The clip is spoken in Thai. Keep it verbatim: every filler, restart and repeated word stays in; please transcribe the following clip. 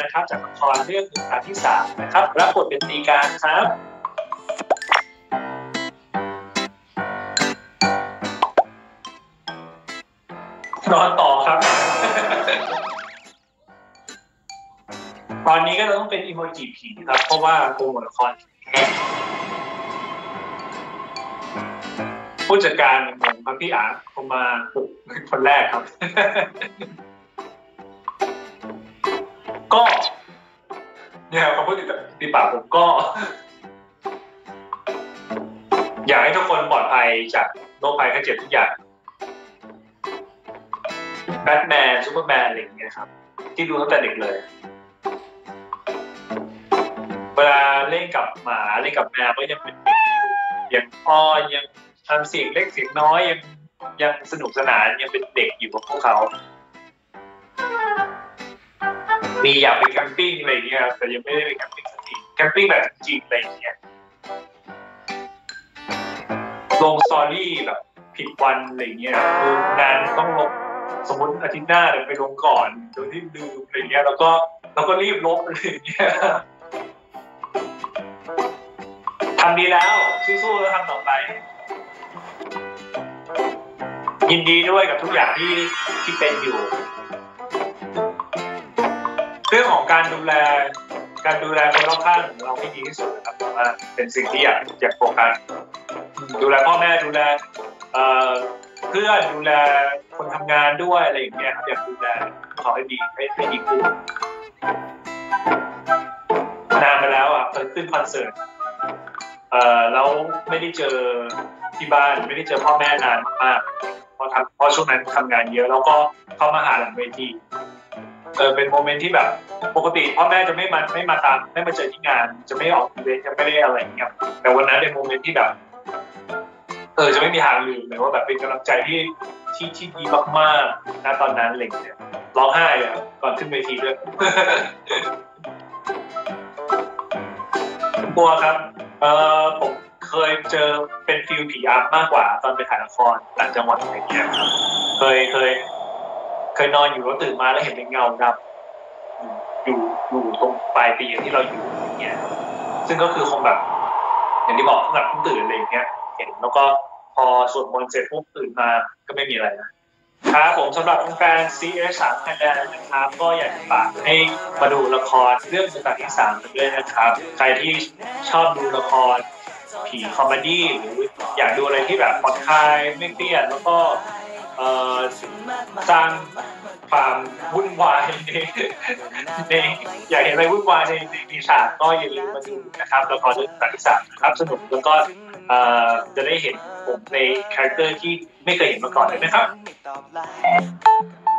นะครับจากละครเรื่องหนึ่งตาที่สามนะครับรับบทเป็นตีการครับนอนต่อครับ ตอนนี้ก็ต้องเป็นอีโมจิผีครับเพราะว่าโปรโมทละครผู้จัดการผมครับพี่อาร์เขามาปลุกคนแรกครับ ก็เนี่ยเขาพูดติดปากผมก็ อยากให้ทุกคนปลอดภัยจากโรคภัยไข้เจ็บทุกอย่างแบทแมนซูเปอร์แมนอะไรอย่างเงี้ยครับที่ดูตั้งแต่เด็กเลยเวลาเล่นกับหมาเล่นกับแมวก็ยังเป็นเด็กยังอ้อนยังทำเสียงเล็กเสียงน้อยยังยังสนุกสนานยังเป็นเด็กอยู่กับพวกเขามีอยากไปแคมปิ้งอะไรอย่างเงี้ยแต่ยังไม่ได้ไปแคมปิ้งสักทีแคมปิ้งแบบจริงอะไรอย่างเงี้ยลงสตอรี่แบบผิดวันอะไรเงี้ยคืองานต้องลงสมมติอาทิตย์หน้าเดี๋ยวไปลงก่อนโดยที่ลืมอะไรเงี้ยแล้วก็เราก็รีบลบอะไรเงี้ยทำดีแล้วสู้ๆแล้วทำต่อไปยินดีด้วยกับทุกอย่างที่ที่เป็นอยู่เรื่องของการดูแลการดูแลคนรอบข้างของเราให้ดีที่สุดนะครับเพราะว่าเป็นสิ่งที่อยากอยากโฟกัสดูแลพ่อแม่ดูแลเอ่อเพื่อนดูแลคนทำงานด้วยอะไรอย่างเงี้ยอยากดูแลขอให้ดีให้ให้ดีขึ้นนานมาแล้วอ่ะเคยขึ้นคอนเสิร์ตเอ่อแล้วไม่ได้เจอที่บ้านไม่ได้เจอพ่อแม่นานมากเพราะทำเพราะช่วงนั้นทำงานเยอะแล้วก็เข้ามาหาหลังเวทีเออเป็นโมเมนต์ที่แบบปกติพ่อแม่จะไม่มาไม่มาตามไม่มาเจอที่งานจะไม่ออกอีเวนต์จะไม่ได้อะไรอย่างเงี้ยแต่วันนั้นเป็นโมเมนต์ที่แบบเออจะไม่มีทางลืมเลยว่าแบบเป็นกำลังใจที่ที่ที่ดีมากๆนะตอนนั้นอะไรอย่างเงี้ยร้องไห้เลยก่อนขึ้นเวทีด้วยกลัวครับเออผมเคยเจอเป็นฟิลผีอำมากกว่าตอนไปถ่ายละครต่างจังหวัดอะไรเงี้ยเคยเคยเคยนอนอยู่แล้วตื่นมาแล้วเห็นเป็นเงาดำอยู่อยู่ตรงปลายเตียงที่เราอยู่อย่างเงี้ยซึ่งก็คือคงแบบอย่างที่บอกเพิ่งหลับเพิ่งตื่นอะไรอย่างเงี้ยเห็นแล้วก็พอสวดมนต์เสร็จปุ๊บตื่นมาก็ไม่มีอะไรนะครับผมสำหรับแฟน ซี เอส สาม Thailand นะครับก็อยากจะฝากให้มาดูละครเรื่องสุตาที่สามกันด้วยนะครับใครที่ชอบดูละครผีคอมเมดี้หรืออยากดูอะไรที่แบบผ่อนคลายไม่เครียดแล้วก็สร้างความวุ่นวายในในอยากเห็นอะไรวุ่นวายในในฉากก็อย่าลืมมาดูนะครับละครเรื่องสุตาที่สามนะครับสนุกแล้วก็จะได้เห็นผมในคาแรคเตอร์ที่ไม่เคยเห็นมาก่อนเลยนะครับ